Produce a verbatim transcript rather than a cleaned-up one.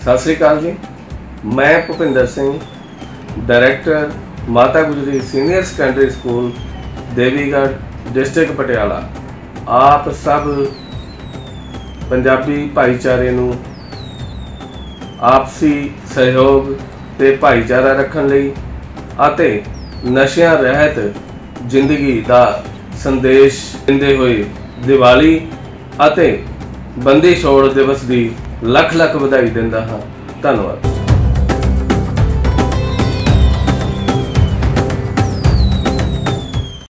सत श्री अकाल जी। मैं Bhupinder Singh, director Mata Gujri senior secondary school Devigarh district Patiala आप सब पंजाबी भाईचारे नूं आपसी सहयोग ते भाईचारा रखण लई अते नशियां रहत जिंदगी दा संदेश दिंदे होए दिवाली अते बंदी छोड़ दिवस की लख लख बधाई दिंदा हां। धन्यवाद।